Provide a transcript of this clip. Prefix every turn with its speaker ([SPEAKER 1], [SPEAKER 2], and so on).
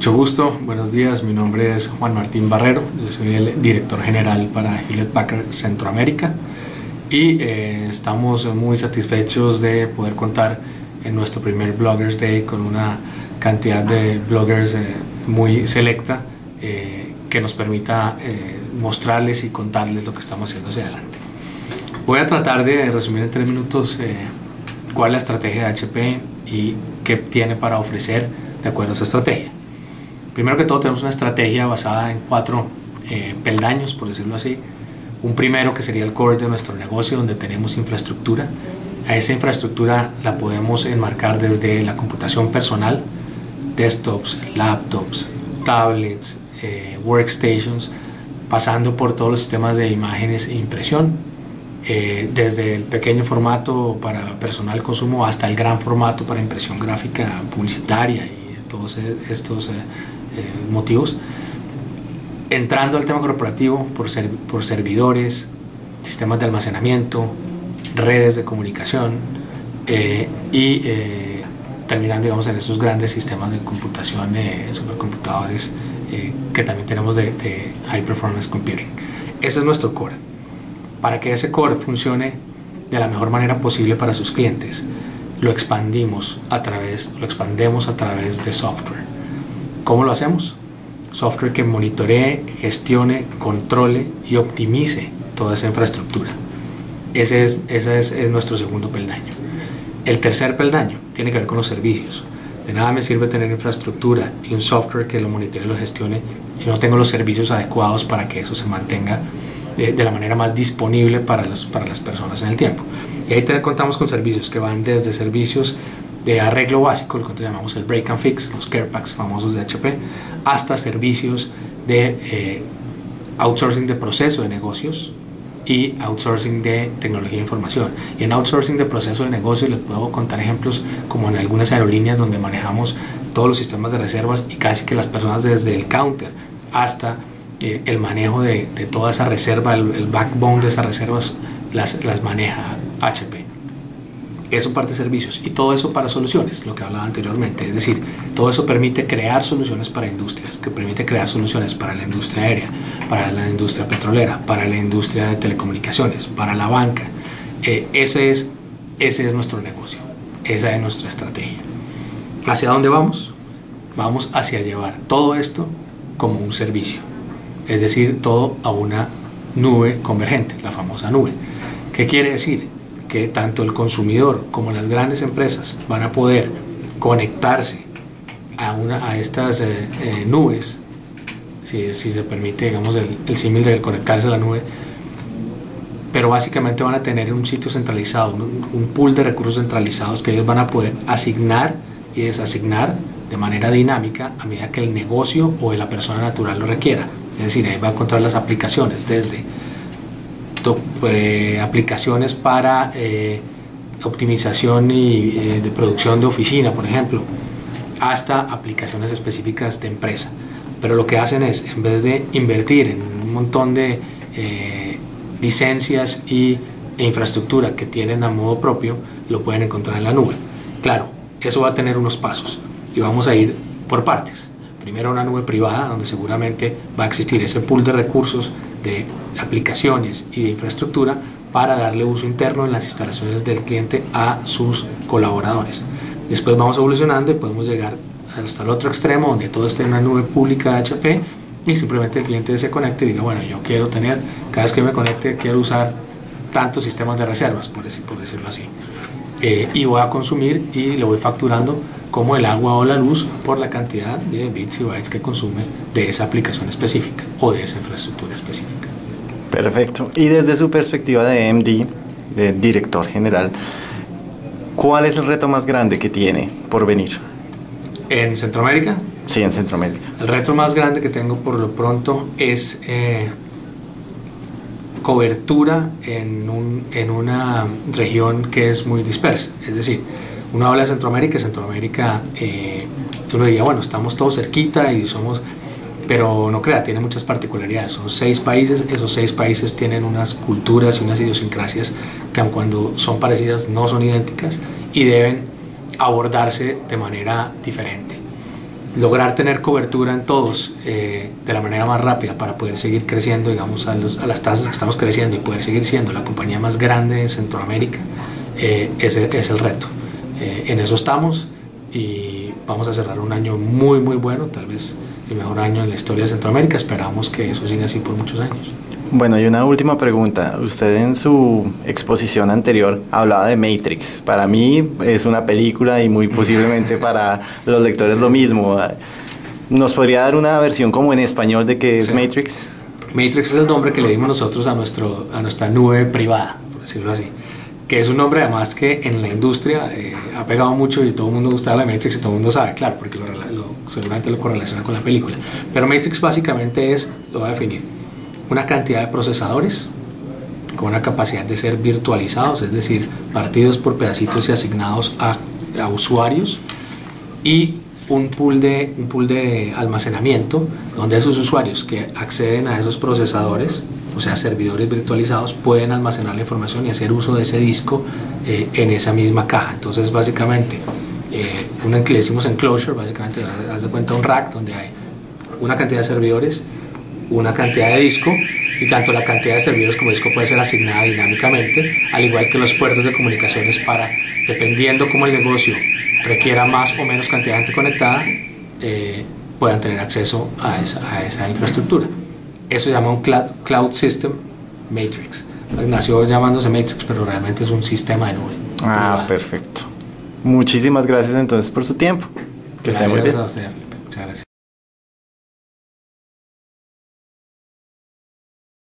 [SPEAKER 1] Mucho gusto, buenos días, mi nombre es Juan Martín Barrero, yo soy el director general para Hewlett Packard Centroamérica y estamos muy satisfechos de poder contar en nuestro primer Bloggers Day con una cantidad de bloggers muy selecta que nos permita mostrarles y contarles lo que estamos haciendo hacia adelante. Voy a tratar de resumir en 3 minutos cuál es la estrategia de HP y qué tiene para ofrecer de acuerdo a esa estrategia. Primero que todo, tenemos una estrategia basada en 4 peldaños, por decirlo así. Un primero que sería el core de nuestro negocio, donde tenemos infraestructura. A esa infraestructura la podemos enmarcar desde la computación personal, desktops, laptops, tablets, workstations, pasando por todos los sistemas de imágenes e impresión, desde el pequeño formato para personal consumo hasta el gran formato para impresión gráfica publicitaria y todos estos motivos. Entrando al tema corporativo por servidores, sistemas de almacenamiento, redes de comunicación y terminando, digamos, en esos grandes sistemas de computación, supercomputadores que también tenemos de High Performance Computing. Ese es nuestro core. Para que ese core funcione de la mejor manera posible para sus clientes, lo expandemos a través de software. ¿Cómo lo hacemos? Software que monitoree, gestione, controle y optimice toda esa infraestructura. Ese es nuestro segundo peldaño. El tercer peldaño tiene que ver con los servicios. De nada me sirve tener infraestructura y un software que lo monitoree y lo gestione si no tengo los servicios adecuados para que eso se mantenga de la manera más disponible para las personas en el tiempo. Y ahí contamos con servicios que van desde servicios de arreglo básico, lo que llamamos el break and fix, los care packs famosos de HP, hasta servicios de outsourcing de proceso de negocios y outsourcing de tecnología de información. Y en outsourcing de proceso de negocios les puedo contar ejemplos como en algunas aerolíneas donde manejamos todos los sistemas de reservas y casi que las personas desde el counter hasta el manejo de toda esa reserva, el backbone de esas reservas las maneja HP. Eso parte de servicios y todo eso para soluciones, lo que hablaba anteriormente, es decir, todo eso permite crear soluciones para industrias, que permite crear soluciones para la industria aérea, para la industria petrolera, para la industria de telecomunicaciones, para la banca. Ese es nuestro negocio, esa es nuestra estrategia. ¿Hacia dónde vamos? Vamos hacia llevar todo esto como un servicio, es decir, todo a una nube convergente, la famosa nube. ¿Qué quiere decir? Que tanto el consumidor como las grandes empresas van a poder conectarse a estas nubes, si se permite, digamos, el símil de conectarse a la nube, pero básicamente van a tener un sitio centralizado, un pool de recursos centralizados que ellos van a poder asignar y desasignar de manera dinámica a medida que el negocio o la persona natural lo requiera. Es decir, ahí va a encontrar las aplicaciones desde aplicaciones para optimización y de producción de oficina, por ejemplo, hasta aplicaciones específicas de empresa. Pero lo que hacen es, en vez de invertir en un montón de licencias e infraestructura que tienen a modo propio, lo pueden encontrar en la nube. Claro, eso va a tener unos pasos y vamos a ir por partes. Primero una nube privada, donde seguramente va a existir ese pool de recursos de aplicaciones y de infraestructura para darle uso interno en las instalaciones del cliente a sus colaboradores. Después vamos evolucionando y podemos llegar hasta el otro extremo, donde todo esté en una nube pública de HP y simplemente el cliente se conecte y diga, bueno, yo quiero tener, cada vez que me conecte, quiero usar tantos sistemas de reservas, por decirlo así. Y voy a consumir y le voy facturando como el agua o la luz por la cantidad de bits y bytes que consume de esa aplicación específica o de esa infraestructura específica.
[SPEAKER 2] Perfecto. Y desde su perspectiva de MD, de director general, ¿cuál es el reto más grande que tiene por venir?
[SPEAKER 1] ¿En Centroamérica?
[SPEAKER 2] Sí, en Centroamérica.
[SPEAKER 1] El reto más grande que tengo por lo pronto es cobertura en una región que es muy dispersa. Es decir, uno habla de Centroamérica, uno diría, bueno, estamos todos cerquita y somos, pero no crea, tiene muchas particularidades. Son 6 países, esos 6 países tienen unas culturas y unas idiosincrasias que aun cuando son parecidas no son idénticas y deben abordarse de manera diferente. lograr tener cobertura en todos de la manera más rápida para poder seguir creciendo, digamos, a las tasas que estamos creciendo y poder seguir siendo la compañía más grande de Centroamérica, ese es el reto. En eso estamos y vamos a cerrar un año muy bueno, tal vez el mejor año en la historia de Centroamérica. Esperamos que eso siga así por muchos años.
[SPEAKER 2] Bueno, y una última pregunta. Usted en su exposición anterior hablaba de Matrix. Para mí es una película y muy posiblemente para los lectores lo mismo. ¿Nos podría dar una versión como en español de qué es Matrix?
[SPEAKER 1] Matrix es el nombre que le dimos nosotros a nuestra nube privada, por decirlo así. Que es un nombre además que en la industria ha pegado mucho y todo el mundo gusta la Matrix y todo el mundo sabe, claro, porque seguramente lo correlaciona con la película. Pero Matrix básicamente lo voy a definir, una cantidad de procesadores con una capacidad de ser virtualizados, es decir, partidos por pedacitos y asignados a usuarios, y un pool de almacenamiento donde esos usuarios que acceden a esos procesadores, o sea, servidores virtualizados, pueden almacenar la información y hacer uso de ese disco en esa misma caja. Entonces, básicamente, le decimos enclosure, básicamente, haz de cuenta un rack donde hay una cantidad de servidores, una cantidad de disco, y tanto la cantidad de servidores como disco puede ser asignada dinámicamente, al igual que los puertos de comunicaciones para, dependiendo cómo el negocio requiera más o menos cantidad de gente conectada, puedan tener acceso a esa infraestructura. Eso se llama un Cloud System Matrix. Nació llamándose Matrix, pero realmente es un sistema de nube.
[SPEAKER 2] Ah, perfecto. Muchísimas gracias entonces por su tiempo. Que esté muy bien.
[SPEAKER 1] Gracias a usted, Felipe. Muchas gracias.